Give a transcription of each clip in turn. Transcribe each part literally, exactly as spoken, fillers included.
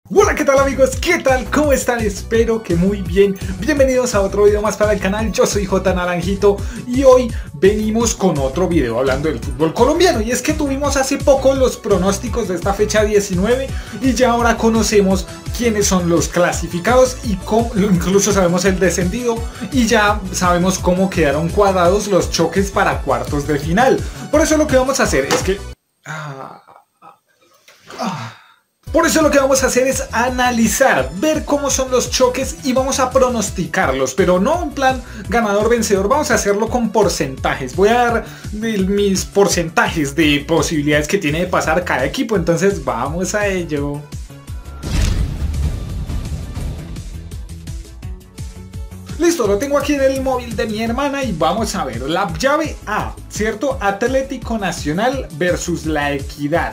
Hola, ¿qué tal amigos? ¿Qué tal? ¿Cómo están? Espero que muy bien. Bienvenidos a otro video más para el canal. Yo soy J Naranjito y hoy venimos con otro video hablando del fútbol colombiano. Y es que tuvimos hace poco los pronósticos de esta fecha diecinueve y ya ahora conocemos quiénes son los clasificados y cómo, incluso sabemos el descendido y ya sabemos cómo quedaron cuadrados los choques para cuartos de final. Por eso lo que vamos a hacer es que... Ah, ah, Por eso lo que vamos a hacer es analizar, ver cómo son los choques y vamos a pronosticarlos, pero no en plan ganador-vencedor, vamos a hacerlo con porcentajes. Voy a dar mis porcentajes de posibilidades que tiene de pasar cada equipo, entonces vamos a ello. Listo, lo tengo aquí en el móvil de mi hermana y vamos a ver la llave A, ¿cierto? Atlético Nacional versus La Equidad.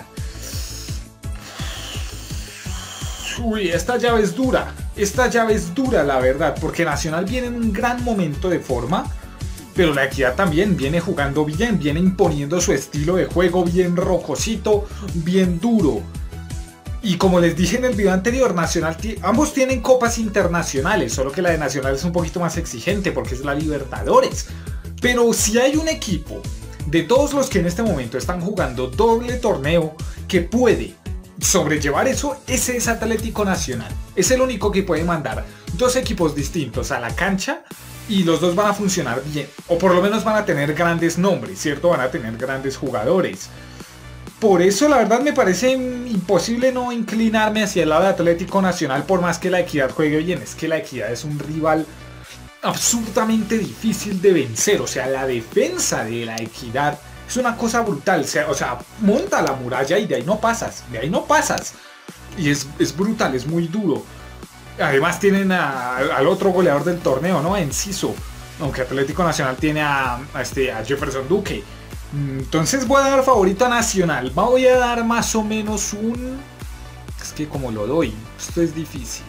Uy, esta llave es dura, esta llave es dura la verdad, porque Nacional viene en un gran momento de forma, pero La Equidad también viene jugando bien, viene imponiendo su estilo de juego bien rocosito, bien duro. Y como les dije en el video anterior, Nacional, ambos tienen copas internacionales, solo que la de Nacional es un poquito más exigente porque es la Libertadores. Pero si hay un equipo de todos los que en este momento están jugando doble torneo que puede sobrellevar eso, ese es Atlético Nacional. Es el único que puede mandar dos equipos distintos a la cancha y los dos van a funcionar bien, o por lo menos van a tener grandes nombres, ¿cierto? Van a tener grandes jugadores. Por eso la verdad me parece imposible no inclinarme hacia el lado de Atlético Nacional, por más que La Equidad juegue bien. Es que La Equidad es un rival absurdamente difícil de vencer, o sea, la defensa de La Equidad es una cosa brutal, o sea, o sea, monta la muralla y de ahí no pasas, de ahí no pasas. Y es, es brutal, es muy duro. Además tienen a, al otro goleador del torneo, ¿no? Enciso. Aunque Atlético Nacional tiene a, a, este, a Jefferson Duque. Entonces voy a dar favorito a Nacional. Voy a dar más o menos un... Es que como lo doy, esto es difícil.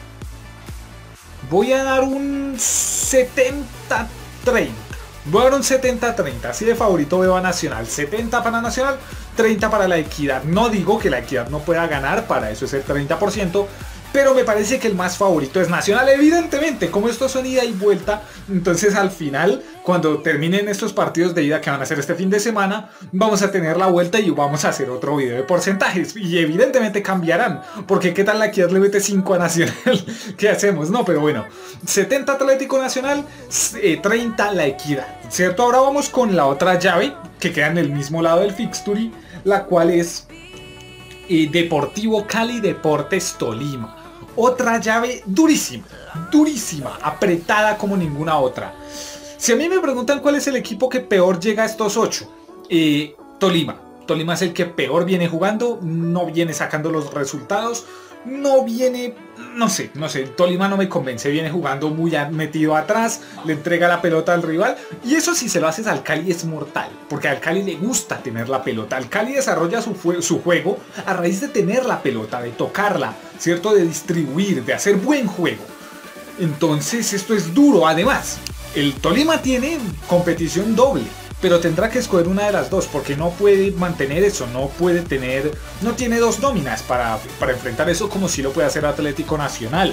Voy a dar un setenta treinta. Voy a dar un setenta treinta, así de favorito veo a Nacional. setenta para Nacional, treinta para La Equidad. No digo que La Equidad no pueda ganar, para eso es el treinta por ciento, pero me parece que el más favorito es Nacional. Evidentemente, como esto son ida y vuelta, entonces al final, cuando terminen estos partidos de ida que van a ser este fin de semana, vamos a tener la vuelta y vamos a hacer otro video de porcentajes. Y evidentemente cambiarán, porque qué tal La Equidad le mete cinco a Nacional. ¿Qué hacemos? No, pero bueno, setenta Atlético Nacional, eh, treinta La Equidad, ¿cierto? Ahora vamos con la otra llave, que queda en el mismo lado del fixture, la cual es eh, Deportivo Cali, Deportes Tolima. Otra llave durísima, durísima, apretada como ninguna otra. Si a mí me preguntan cuál es el equipo que peor llega a estos ocho, eh, Tolima. Tolima es el que peor viene jugando, no viene sacando los resultados, no viene, no sé, no sé, Tolima no me convence, viene jugando muy metido atrás, le entrega la pelota al rival, y eso si se lo haces al Cali es mortal, porque al Cali le gusta tener la pelota. Al Cali desarrolla su, su juego a raíz de tener la pelota, de tocarla, ¿cierto? De distribuir, de hacer buen juego. Entonces esto es duro. Además, el Tolima tiene competición doble, pero tendrá que escoger una de las dos, porque no puede mantener eso, no puede tener, no tiene dos nóminas para, para enfrentar eso como si lo puede hacer Atlético Nacional.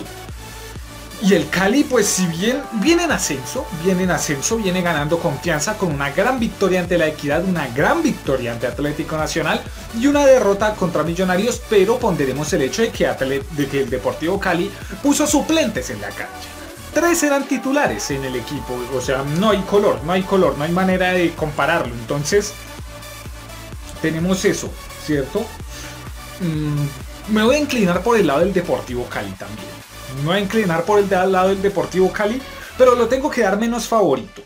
Y el Cali, pues si bien viene en ascenso, viene en ascenso, viene ganando confianza con una gran victoria ante La Equidad, una gran victoria ante Atlético Nacional y una derrota contra Millonarios, pero ponderemos el hecho de que, Atlet de que el Deportivo Cali puso suplentes en la cancha. Tres eran titulares en el equipo, o sea, no hay color, no hay color, no hay manera de compararlo. Entonces, tenemos eso, ¿cierto? Mm, me voy a inclinar por el lado del Deportivo Cali también. Me voy a inclinar por el lado del Deportivo Cali, pero lo tengo que dar menos favorito.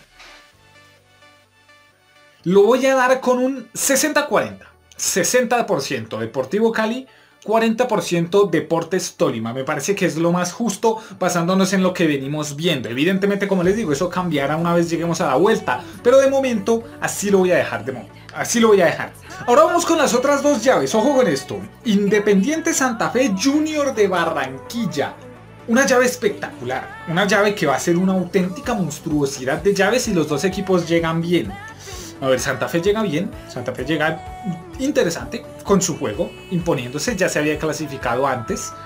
Lo voy a dar con un sesenta cuarenta. sesenta por ciento Deportivo Cali, cuarenta por ciento Deportes Tolima. Me parece que es lo más justo basándonos en lo que venimos viendo. Evidentemente, como les digo, eso cambiará una vez lleguemos a la vuelta, pero de momento así lo voy a dejar de momento. Así lo voy a dejar. Ahora vamos con las otras dos llaves. Ojo con esto. Independiente Santa Fe, Junior de Barranquilla. Una llave espectacular. Una llave que va a ser una auténtica monstruosidad de llaves si los dos equipos llegan bien. A ver, Santa Fe llega bien, Santa Fe llega interesante con su juego, imponiéndose, ya se había clasificado antes.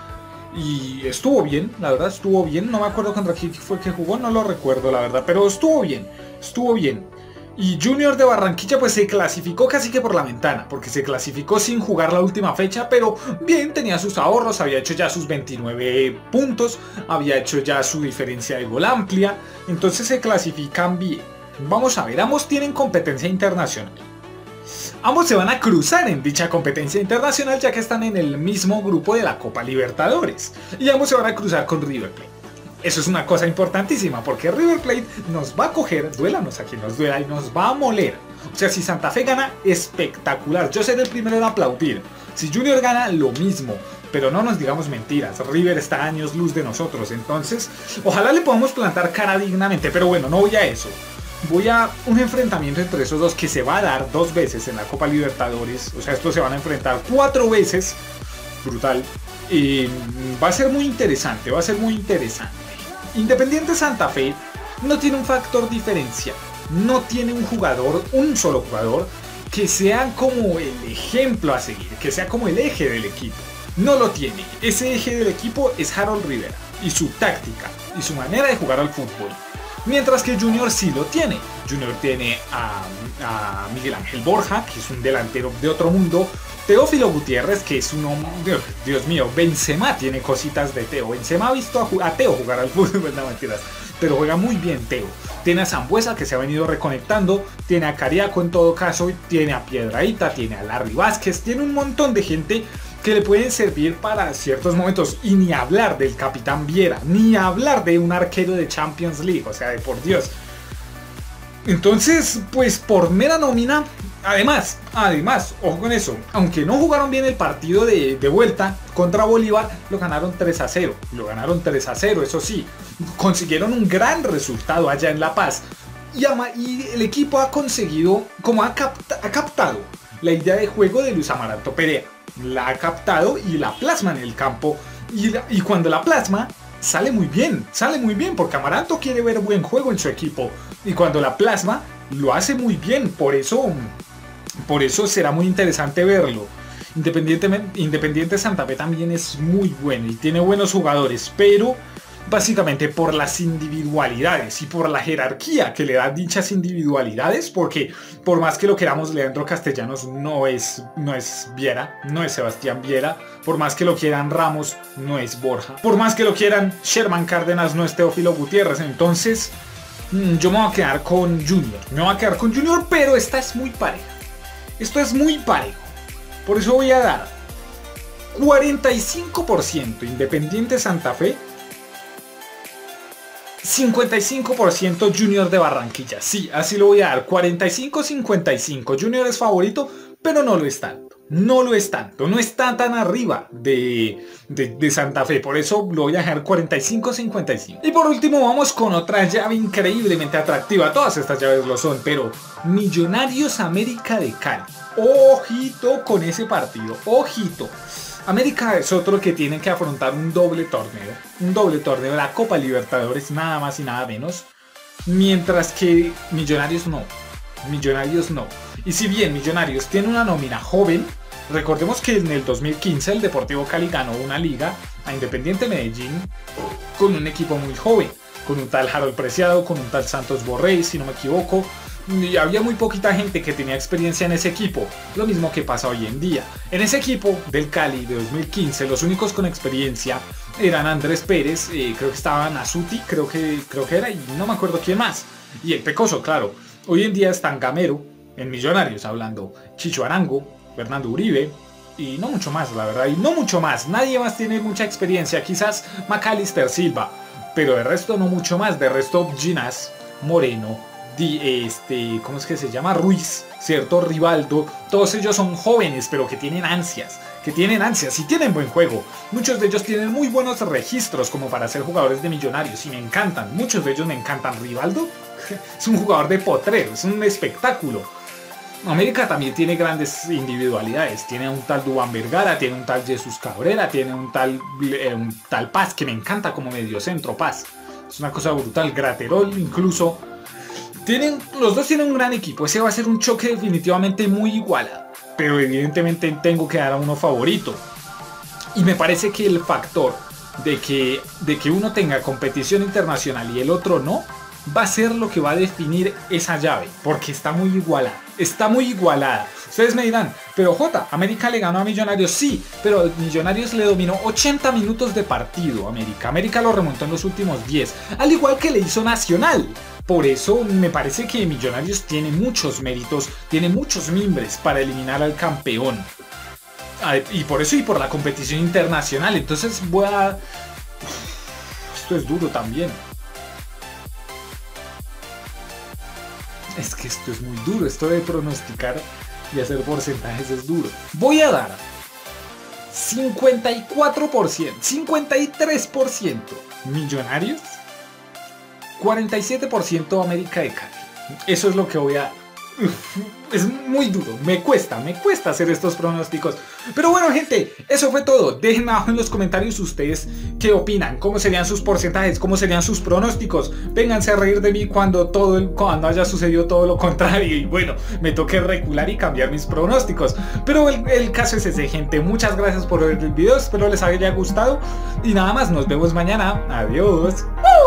Y estuvo bien, la verdad estuvo bien. No me acuerdo contra quién fue que jugó, no lo recuerdo la verdad, pero estuvo bien, estuvo bien. Y Junior de Barranquilla pues se clasificó casi que por la ventana, porque se clasificó sin jugar la última fecha, pero bien, tenía sus ahorros, había hecho ya sus veintinueve puntos, había hecho ya su diferencia de gol amplia, entonces se clasifican bien. Vamos a ver, ambos tienen competencia internacional. Ambos se van a cruzar en dicha competencia internacional ya que están en el mismo grupo de la Copa Libertadores. Y ambos se van a cruzar con River Plate. Eso es una cosa importantísima porque River Plate nos va a coger, duélanos a quien nos duela, y nos va a moler. O sea, si Santa Fe gana, espectacular. Yo seré el primero en aplaudir. Si Junior gana, lo mismo. Pero no nos digamos mentiras, River está a años luz de nosotros. Entonces, ojalá le podamos plantar cara dignamente. Pero bueno, no voy a eso. Voy a un enfrentamiento entre esos dos que se va a dar dos veces en la Copa Libertadores. O sea, estos se van a enfrentar cuatro veces. Brutal. Y va a ser muy interesante, va a ser muy interesante. Independiente Santa Fe no tiene un factor diferencial. No tiene un jugador, un solo jugador, que sea como el ejemplo a seguir, que sea como el eje del equipo. No lo tiene. Ese eje del equipo es Harold Rivera y su táctica y su manera de jugar al fútbol. Mientras que Junior sí lo tiene. Junior tiene a, a Miguel Ángel Borja, que es un delantero de otro mundo. Teófilo Gutiérrez, que es un hombre, Dios mío, Benzema tiene cositas de Teo. Benzema ha visto a, a Teo jugar al fútbol, no mentiras, pero juega muy bien Teo. Tiene a Sambuesa, que se ha venido reconectando, tiene a Cariaco en todo caso, tiene a Piedrahita, tiene a Larry Vázquez, tiene un montón de gente que le pueden servir para ciertos momentos. Y ni hablar del capitán Viera, ni hablar de un arquero de Champions League, o sea, de por Dios. Entonces, pues por mera nómina, además, además, ojo con eso, aunque no jugaron bien el partido de, de vuelta contra Bolívar, lo ganaron tres a cero, lo ganaron tres a cero, eso sí, consiguieron un gran resultado allá en La Paz. Y, ama, y el equipo ha conseguido, como ha, capta, ha captado la idea de juego de Luis Amaranto Perea, la ha captado y la plasma en el campo, y, la, y cuando la plasma, sale muy bien, sale muy bien, porque Amaranto quiere ver buen juego en su equipo, y cuando la plasma, lo hace muy bien, por eso, por eso será muy interesante verlo. Independientemente, Independiente Santa Fe también es muy bueno y tiene buenos jugadores, pero básicamente por las individualidades y por la jerarquía que le da dichas individualidades, porque por más que lo queramos, Leandro Castellanos no es, no es Viera, no es Sebastián Viera, por más que lo quieran Ramos, no es Borja, por más que lo quieran Sherman Cárdenas, no es Teófilo Gutiérrez. Entonces yo me voy a quedar con Junior, me voy a quedar con Junior, pero esta es muy pareja, esto es muy parejo, por eso voy a dar cuarenta y cinco por ciento Independiente Santa Fe, cincuenta y cinco por ciento Junior de Barranquilla. Sí, así lo voy a dar, cuarenta y cinco cincuenta y cinco. Junior es favorito, pero no lo es tanto. No lo es tanto, no está tan arriba de, de, de Santa Fe. Por eso lo voy a dejar cuarenta y cinco cincuenta y cinco. Y por último vamos con otra llave increíblemente atractiva. Todas estas llaves lo son, pero Millonarios América de Cali. Ojito con ese partido, ojito. América es otro que tiene que afrontar un doble torneo, un doble torneo de la Copa Libertadores, nada más y nada menos, mientras que Millonarios no, Millonarios no. Y si bien Millonarios tiene una nómina joven, recordemos que en el dos mil quince el Deportivo Cali ganó una liga a Independiente Medellín con un equipo muy joven, con un tal Harold Preciado, con un tal Santos Borrell, si no me equivoco. Y había muy poquita gente que tenía experiencia en ese equipo, lo mismo que pasa hoy en día. En ese equipo del Cali de dos mil quince, los únicos con experiencia eran Andrés Pérez, eh, creo que estaba Nasuti, creo que, creo que era, y no me acuerdo quién más. Y el Pecoso, claro. Hoy en día están Gamero, en Millonarios, hablando Chicho Arango, Fernando Uribe, y no mucho más, la verdad, y no mucho más. Nadie más tiene mucha experiencia, quizás Macalister Silva, pero de resto no mucho más. De resto Ginás, Moreno, Di, este, ¿cómo es que se llama? Ruiz, ¿cierto? Rivaldo, todos ellos son jóvenes, pero que tienen ansias, que tienen ansias y tienen buen juego. Muchos de ellos tienen muy buenos registros como para ser jugadores de Millonarios y me encantan, muchos de ellos me encantan. Rivaldo es un jugador de potrero, es un espectáculo. América también tiene grandes individualidades, tiene un tal Duván Vergara, tiene un tal Jesús Cabrera, tiene un tal, eh, un tal Paz, que me encanta como mediocentro Paz, es una cosa brutal. Graterol incluso. Tienen, los dos tienen un gran equipo, ese va a ser un choque definitivamente muy igualado, pero evidentemente tengo que dar a uno favorito. Y me parece que el factor de que, de que uno tenga competición internacional y el otro no, va a ser lo que va a definir esa llave, porque está muy igualada, está muy igualada. Ustedes me dirán, pero Jota, América le ganó a Millonarios, sí, pero Millonarios le dominó ochenta minutos de partido a América. América lo remontó en los últimos diez, al igual que le hizo Nacional. Por eso me parece que Millonarios tiene muchos méritos, tiene muchos mimbres para eliminar al campeón. Y por eso y por la competición internacional. Entonces voy a... Esto es duro también. Es que esto es muy duro, esto de pronosticar y hacer porcentajes es duro. Voy a dar cincuenta y cuatro por ciento, cincuenta y tres por ciento Millonarios, cuarenta y siete por ciento América de Cali. Eso es lo que voy a... Es muy duro, me cuesta, me cuesta hacer estos pronósticos. Pero bueno, gente, eso fue todo. Dejen abajo en los comentarios ustedes qué opinan, cómo serían sus porcentajes, cómo serían sus pronósticos. Vénganse a reír de mí cuando todo el, cuando haya sucedido todo lo contrario y bueno, me toque recular y cambiar mis pronósticos. Pero el, el caso es ese, gente. Muchas gracias por ver el video, espero les haya gustado y nada más, nos vemos mañana. Adiós.